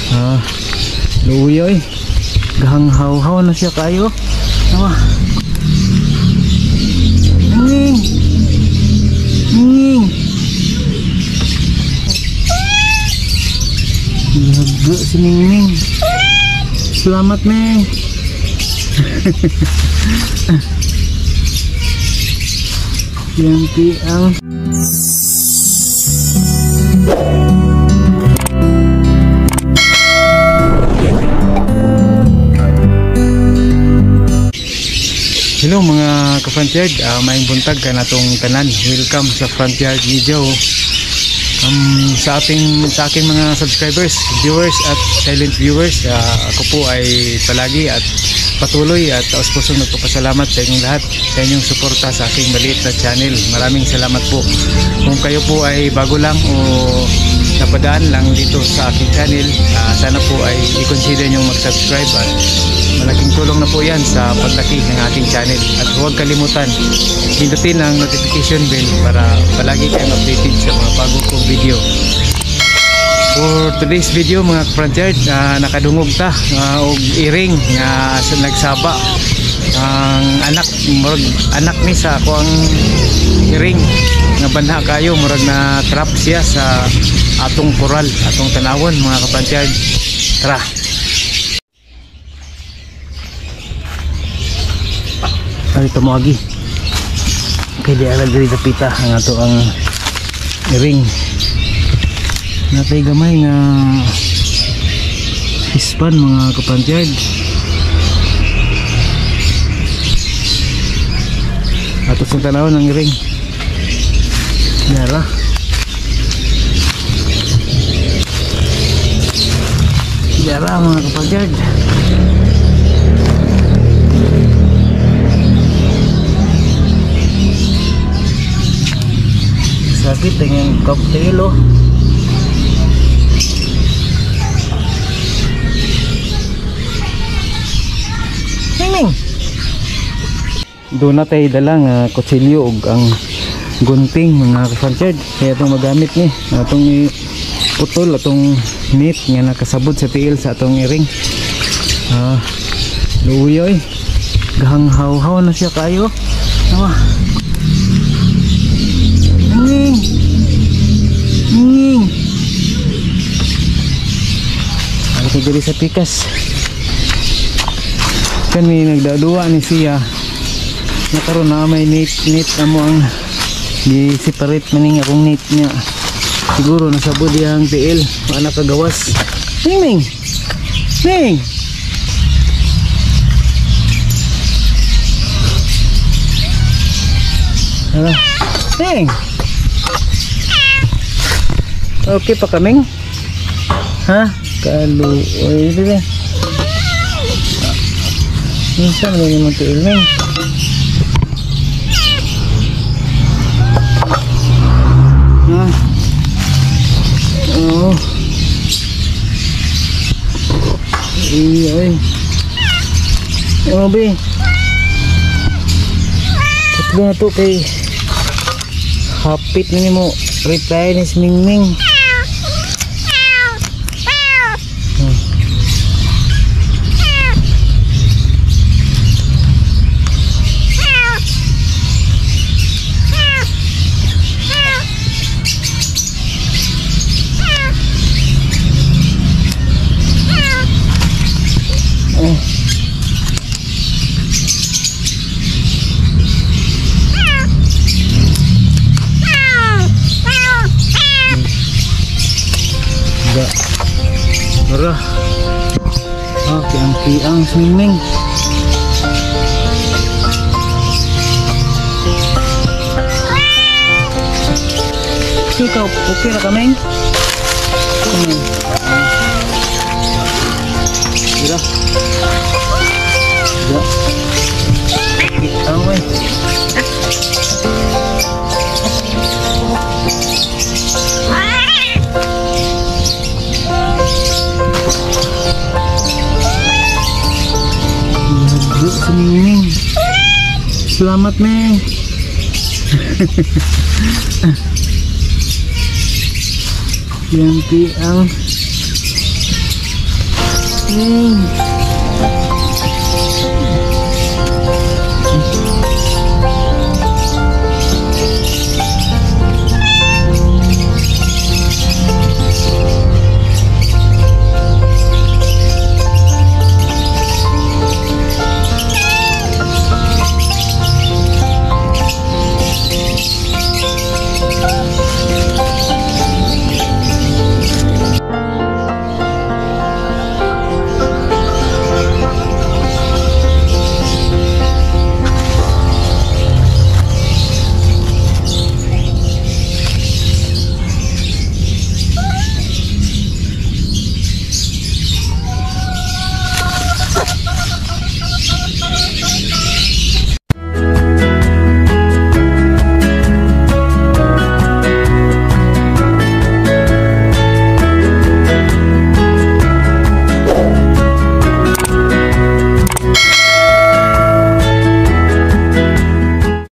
Luyoy. Gahanghaw-haw na siya kayo. Ning. Ning. Laga si Ning. Selamat Ning. Yang piang. Hello mga ka-frontyard, maayong buntag ka na itong tanan. Welcome sa Frontyard Media. Sa aking mga subscribers, viewers at silent viewers, ako po ay palagi at patuloy at taos-pusong nagpapasalamat sa inyong lahat sa inyong suporta sa aking maliit na channel. Maraming salamat po. Kung kayo po ay bago lang o napadaan lang dito sa aking channel, sana po ay i-consider nyo mag-subscribe at malaking tulong na po yan sa paglaki ng aking channel. At huwag kalimutan, pindutin ang notification bell para palagi kayong updated sa mga bago kong video. For today's video mga frontyard, nakadungog ta og iring nga nagsaba ang anak ni sa ako ang iring nga banha kayo, murag na trap siya sa atong koral, atong tanawon mga ka-frontyard. Tara. Ito mo agi kaya di alag diri kapita ang ato ang iring natay gamay nga ispan mga ka-frontyard. Ato sa tanaw ng iring yara mga ka-frontyard. Sakit dengan cocktail Ming. Doon na tayo dalang kutsilyo ug ang gunting mga ka-frontyard. Kaya itong magamit ni atong putol atong net nga nakasabot sa tiil sa atong iring. Luyoy. Gahanghaw-haw na siya kayo. Ning. Ning. Ako ko diri sa pikas. Kan may nagdaduwa ni siya. Nakaroon na may net amo ang di-separate maning akong net niya. Siguro nasabod diya ang tiil. Wala kagawas. Ning ning. Ning. Ning. Okay pa kaming? Ha? Kalu. Oy, dili. Minsan mo ni mo tiil Ming. Ha? Oh. Ay. Oh, be. Tatlo na to kay hapit na mo reply ni Ming Ming. Mara. Piang swimming. Ikaw, okay na kaming? Mira. Ya. Piang wey. Ming. Selamat Ming. Yang piang Hmm.